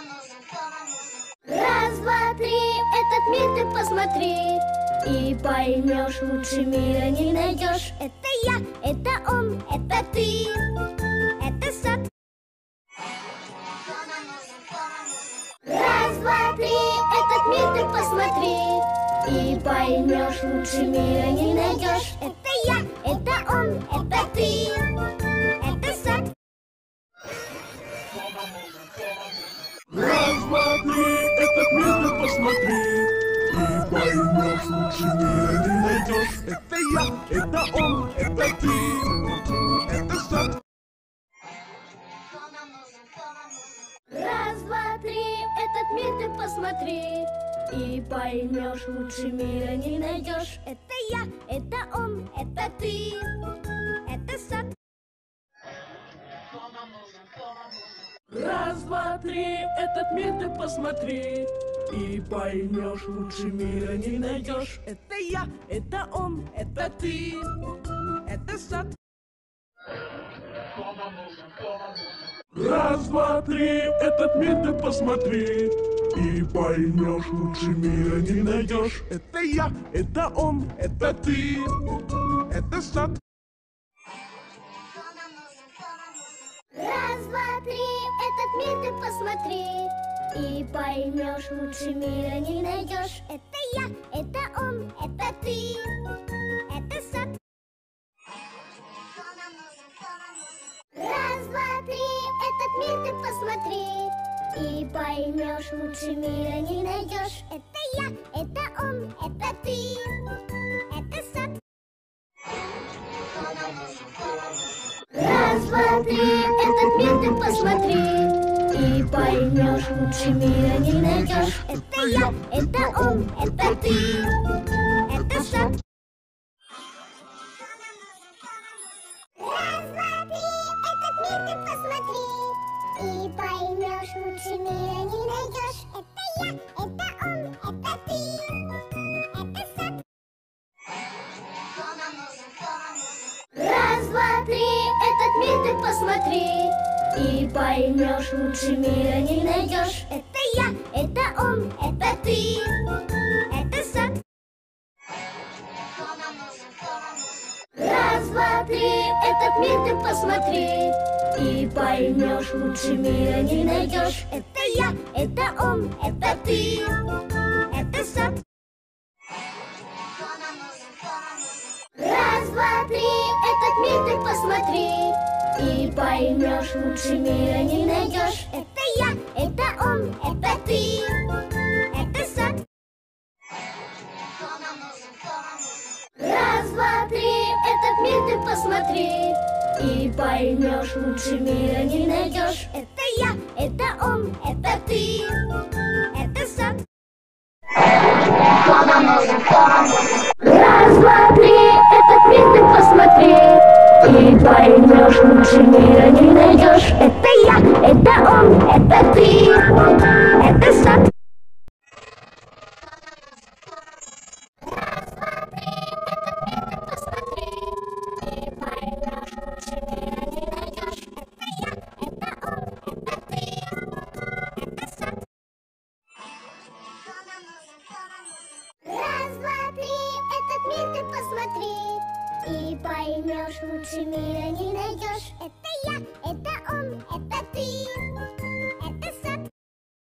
Раз, два, три, этот мир ты посмотри, и поймешь, лучше мира не найдешь. Это я, это он, это ты, это сад. Раз, два, три, этот мир ты посмотри, и поймешь, лучше мира не найдешь. Это я, это он, это ты, это сад. Раз, два, три, этот мир ты посмотри, и поймешь, лучше мира не найдешь. Это я, это он, это ты, это сад. Раз, два, три, этот мир ты посмотри, и поймешь, лучше мира не найдешь. Это я, это он, это ты, это сад. Раз, два, три, этот мир ты посмотри, и поймешь, лучше мира не найдешь. Это я, это он, это ты, это сад. Раз, два, три, этот мир ты посмотри, и поймешь, лучше мира не найдешь. Это я, это он, это ты, это сад. Раз, два, три, этот мир ты посмотри, и поймешь, лучше мира не найдешь. Это я, это он, это ты, это сад. Раз, два, три, этот мир ты посмотри, и поймешь, лучше мира не найдешь. Это я, это он, это ты, это сад. Раз, два, три, этот мир ты посмотри, и поймешь, лучше мира не найдешь. Это я, это он, это ты, это сад. Раз, два, три, этот мир ты посмотри, и поймешь, лучше мира не найдешь. Это я, это он, это ты, это сад. Раз, два, три, этот мир ты посмотри, и поймешь, лучше мира не найдешь. Это я, это он, это ты, это сад. Раз, два, три, этот мир ты посмотри, и поймешь, лучше мира не найдешь. Это я, это он, это ты, это сад. Раз, два, три, этот мир ты посмотри, и поймешь, лучше мира не найдешь.